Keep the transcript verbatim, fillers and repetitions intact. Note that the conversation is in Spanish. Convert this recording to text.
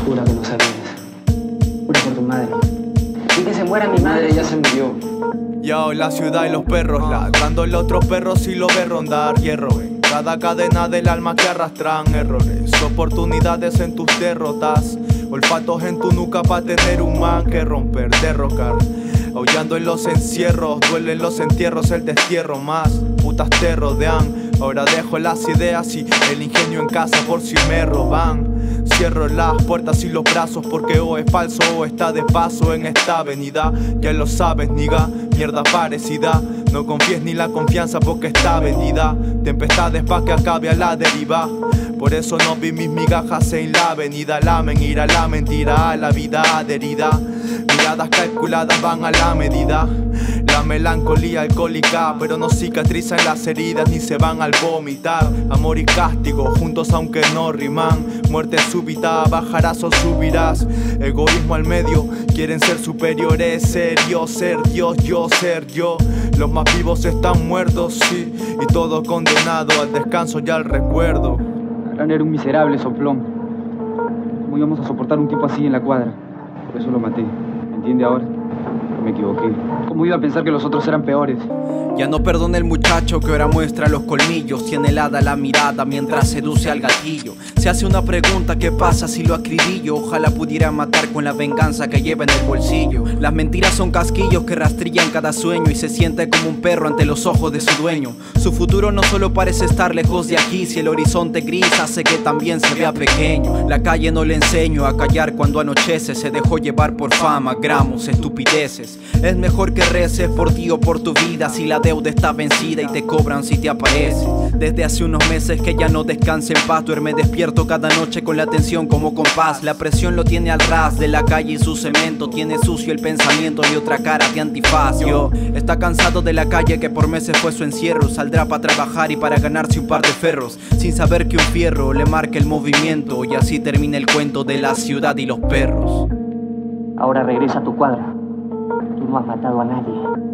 Jura que no sabías. Jura por tu madre. Y que se muera mi madre, ya se murió. Yo, la ciudad y los perros, ladrándole a otros perros si lo ve rondar hierro en cada cadena del alma que arrastran errores, oportunidades en tus derrotas, olfatos en tu nuca pa' tener un man que romper, derrocar. Aullando en los encierros, duelen los entierros, el destierro más putas te rodean. Ahora dejo las ideas y el ingenio en casa por si me roban. Cierro las puertas y los brazos porque o es falso o está de paso en esta avenida. Ya lo sabes, niga, mierda parecida. No confíes ni la confianza porque está vendida. Tempestades pa' que acabe a la deriva. Por eso no vi mis migajas en la avenida. Lamen ir a la mentira, a la vida adherida. Miradas calculadas van a la medida. La melancolía alcohólica, pero no cicatrizan las heridas ni se van al vomitar. Amor y castigo, juntos aunque no riman. Muerte súbita, bajarás o subirás. Egoísmo al medio, quieren ser superiores. Ser yo, ser Dios, yo, ser yo. Los más vivos están muertos, sí. Y todo condenado al descanso y al recuerdo. Alan era un miserable soplón. ¿Cómo íbamos a soportar un tipo así en la cuadra? Por eso lo maté. ¿Me entiende ahora? Me equivoqué. ¿Cómo iba a pensar que los otros eran peores? Ya no perdona el muchacho que ahora muestra los colmillos. Tiene helada la mirada mientras seduce al gatillo. Se hace una pregunta, ¿qué pasa si lo acribillo? Ojalá pudiera matar con la venganza que lleva en el bolsillo. Las mentiras son casquillos que rastrillan cada sueño y se siente como un perro ante los ojos de su dueño. Su futuro no solo parece estar lejos de aquí. Si el horizonte gris hace que también se vea pequeño. La calle no le enseño a callar cuando anochece. Se dejó llevar por fama, gramos, estupideces. Es mejor que reces por ti o por tu vida si la deuda está vencida y te cobran si te aparece. Desde hace unos meses que ya no descansa en paz. Duerme despierto cada noche con la tensión como compás. La presión lo tiene al ras de la calle y su cemento. Tiene sucio el pensamiento y otra cara de antifaz. Yo está cansado de la calle que por meses fue su encierro. Saldrá para trabajar y para ganarse un par de ferros, sin saber que un fierro le marca el movimiento. Y así termina el cuento de la ciudad y los perros. Ahora regresa a tu cuadra. Tú no has matado a nadie.